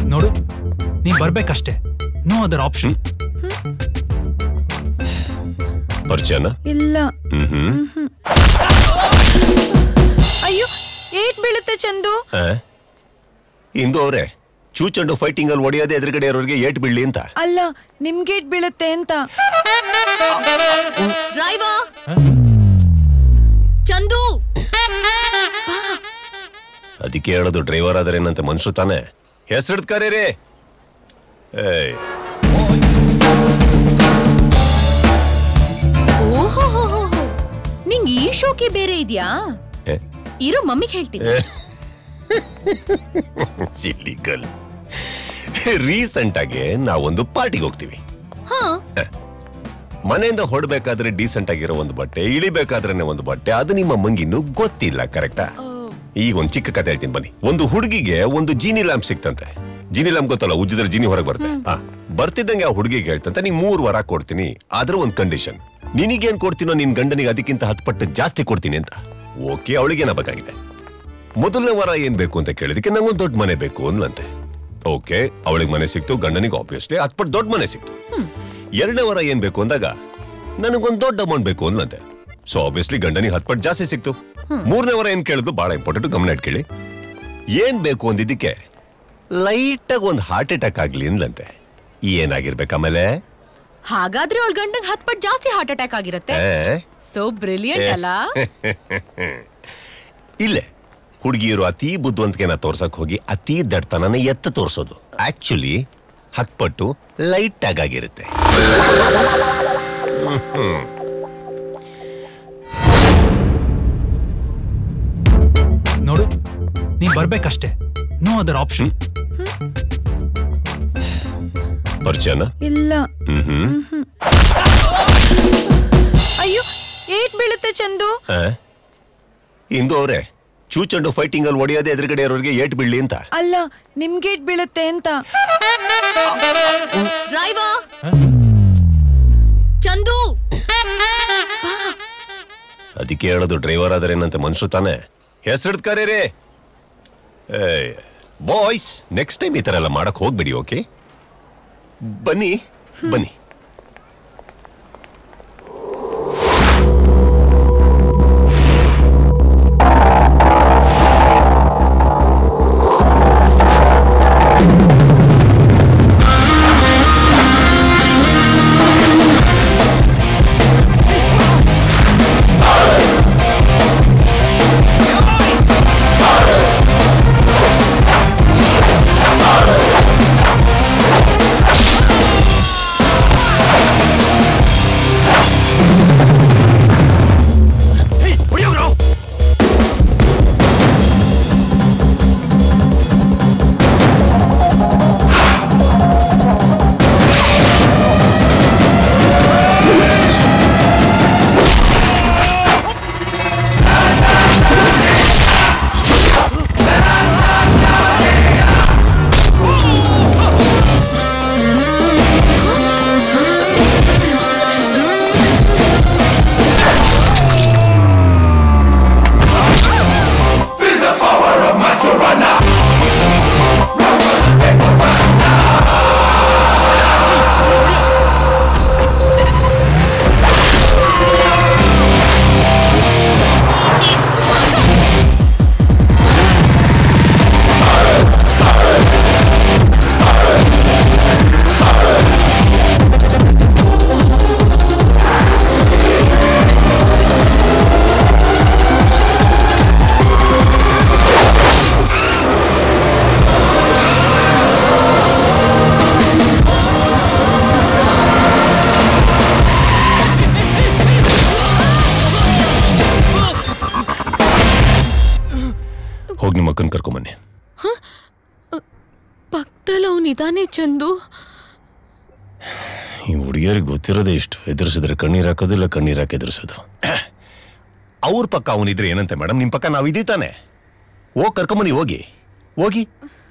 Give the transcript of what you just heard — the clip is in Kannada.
ನೋಡು, ನೀನ್ ಬರ್ಬೇಕಷ್ಟೇ, ನೋ ಅದರ್ ಆಪ್ಷನ್. ಪರಿಚಯನ? ಇಲ್ಲ. ಅಯ್ಯೋ, ಏಟ್ ಬೀಳುತ್ತೆ ಚಂದು. ಇಂದು ಅವ್ರೆ ಚೂಚಂಡು ಫೈಟಿಂಗ್ ಅಲ್ಲಿ ಹೊಡೆಯೋದೇ ಎದುರುಗಡೆ ಇರೋರಿಗೆ ಏಟ್ ಬೀಳ್ಲಿ ಅಂತ. ಅಲ್ಲ, ನಿಮ್ಗೆ ಏಟ್ ಬೀಳುತ್ತೆ ಅಂತ. ಡ್ರೈವರ್ ಚಂದು. ಅದಕ್ಕೆ ಹೇಳೋದು, ಡ್ರೈವರ್ ಆದ್ರೆ ಏನಂತ ಮನುಷ್ಯ ತಾನೆ. ಹೆಸರಿಡ್ ಕರೀರಿ. ಓಹೋ, ನಿಂಗೆ ಈ ಶೋಕಿ ಬೇರೆ ಇದ್ಯಾ? ಇರು, ಮಮ್ಮಿಗೆ ಹೇಳ್ತೀನಿ. ರೀಸೆಂಟ್ ಆಗಿ ನಾವೊಂದು ಪಾರ್ಟಿಗೆ ಹೋಗ್ತೀವಿ. ಮನೆಯಿಂದ ಹೊಡ್ಬೇಕಾದ್ರೆ ಡೀಸೆಂಟ್ ಆಗಿರೋ ಒಂದು ಬಟ್ಟೆ, ಇಳಿಬೇಕಾದ್ರೆ ಒಂದು ಬಟ್ಟೆ, ಅದು ನಿಮ್ಮ ಮಂಗಿನ್ನೂ ಗೊತ್ತಿಲ್ಲ. ಕರೆಕ್ಟಾ? ಈಗ ಒಂದು ಚಿಕ್ಕ ಕತೆ ಹೇಳ್ತೀನಿ ಬನ್ನಿ. ಒಂದು ಹುಡುಗಿಗೆ ಒಂದು ಜೀನಿ ಲ್ಯಾಂಪ್ ಸಿಕ್ತಂತೆ. ಜೀನಿ ಲ್ಯಾಂಪ್ ಗೊತ್ತಲ್ಲ, ಉಜ್ಜಿದ್ರೆ ಜೀನಿ ಹೊರಗೆ ಬರುತ್ತೆ. ಬರ್ತಿದ್ದಂಗೆ ಆ ಹುಡುಗಿಗೆ ಹೇಳ್ತಂತೆ, ನೀನ್ 3 ವಾರ ಕೊಡ್ತೀನಿ, ಆದ್ರೆ ಒಂದು ಕಂಡೀಷನ್, ನಿನಗೇನ್ ಕೊಡ್ತೀನೋ ನಿನ್ ಗಂಡನಿಗೆ ಅದಕ್ಕಿಂತ 10 ಪಟ್ಟು ಜಾಸ್ತಿ ಕೊಡ್ತೀನಿ ಅಂತ. ಓಕೆ, ಅವಳಿಗೇನ ಬೇಕಾಗಿದೆ. ಮೊದಲನೇ ವಾರ ಏನ್ ಬೇಕು ಅಂತ ಕೇಳಿದಕ್ಕೆ ನಂಗೊಂದು ದೊಡ್ಡ ಮನೆ ಬೇಕು ಅನ್ಲಂತೆ. ಓಕೆ, ಅವಳಿಗೆ ಮನೆ ಸಿಕ್ತು, ಗಂಡನಿಗೆ ಆಬ್ವಿಯಸ್ಲಿ 10 ಪಟ್ಟು ದೊಡ್ಡ ಮನೆ ಸಿಕ್ತು. 2ನೇ ವಾರ ಏನ್ ಬೇಕು ಅಂದಾಗ ನನಗೊಂದು ದೊಡ್ಡ ಅಮೌಂಟ್ ಬೇಕು ಅನ್ಲಂತೆ. ಸೊ ಆಬ್ವಿಯಸ್ಲಿ ಗಂಡನಿಗೆ 10 ಪಟ್ಟು ಜಾಸ್ತಿ ಸಿಕ್ತು. 3ನೇ ವಾರ ಏನ್ ಕೇಳಿದ್ರು ಬಹಳ ಇಂಪಾರ್ಟೆಂಟ್, ಗಮನ ಇಟ್ಕೊಳ್ಳಿ. ಏನ್ ಬೇಕು ಅಂದಿದ್ದಕ್ಕೆ ಲೈಟ್ ಆಗಿ ಒಂದು ಹಾರ್ಟ್ ಅಟ್ಯಾಕ್ ಆಗ್ಲಿ ಅನ್ಲಂತೆ. ಏನಾಗಿರ್ಬೇಕು ಆಮೇಲೆ? ಹಾಗಾದ್ರೆ ಅವಳ ಗಂಡಂಗ್ 10 ಪಟ್ಟು ಜಾಸ್ತಿ ಹಾರ್ಟ್ ಅಟ್ಯಾಕ್ ಆಗಿರುತ್ತೆ. ಸೋ ಬ್ರಿಲಿಯಂಟ್ ಅಲ್ಲ? ಇಲ್ಲೇ ಹುಡುಗಿಯರು ಅತಿ ಬುದ್ಧಿವಂತಿಕೆನ ತೋರ್ಸಕ್ ಹೋಗಿ ಅತಿ ದಡ್ತನನ ಎತ್ತ ತೋರ್ಸೋದು. ಆಕ್ಚುಲಿ 10 ಪಟ್ಟು ಲೈಟ್ ಆಗಿರುತ್ತೆ. ನೋಡು, ನೀನ್ ಬರ್ಬೇಕಷ್ಟೇ, ನೋ ಅದರ್ ಆಪ್ಷನ್. ಪರಿಚಯನ? ಇಲ್ಲ. ಅಯ್ಯೋ, ಏಟ್ ಬೀಳುತ್ತೆ ಚಂದು. ಇಂದು ಅವ್ರೆ ಚೂಚಂಡು ಫೈಟಿಂಗ್ ಅಲ್ಲಿ ಹೊಡೆಯೋದೇ ಎದುರುಗಡೆ ಇರೋರಿಗೆ ಏಟ್ ಬೀಳ್ಲಿ ಅಂತ. ಅಲ್ಲ, ನಿಮ್ಗೆ ಏಟ್ ಬೀಳುತ್ತೆ ಅಂತ. ಡ್ರೈವರ್ ಚಂದು. ಅದಕ್ಕೆ ಹೇಳೋದು, ಡ್ರೈವರ್ ಆದ್ರೆ ಏನಂತ ಮನುಷ್ಯ ತಾನೆ. ಹೆಸರಿಡ್ ಕರೀರಿ. ಬಾಯ್ಸ್, ನೆಕ್ಸ್ಟ್ ಟೈಮ್ ಈ ತರ ಎಲ್ಲ ಮಾಡಕ್ ಹೋಗ್ಬೇಡಿ. ಓಕೆ, ಬನ್ನಿ ಬನ್ನಿ. ಹೋಗಿ ನಿಮ್ಮ ಅಕ್ಕನ ಕರ್ಕೊಂಬನ್ನಿ. ಪಕ್ಕದಲ್ಲಿ ಅವನಿದಾನೆ ಚಂದು. ಈ ಹುಡುಗಿಯರಿಗೆ ಗೊತ್ತಿರೋದೇ ಇಷ್ಟು, ಎದುರಿಸಿದ್ರೆ ಕಣ್ಣೀರ್ ಹಾಕೋದಿಲ್ಲ, ಕಣ್ಣೀರ್ ಹಾಕಿ ಎದುರಿಸೋದು. ಅವ್ರ ಪಕ್ಕ ಅವನಿದ್ರೆ ಏನಂತೆ ಮೇಡಮ್, ನಿಮ್ಮ ಪಕ್ಕ ನಾವು ಇದೀತಾನೆ. ಹೋಗಿ ಕರ್ಕೊಂಬನ್ನಿ, ಹೋಗಿ ಹೋಗಿ.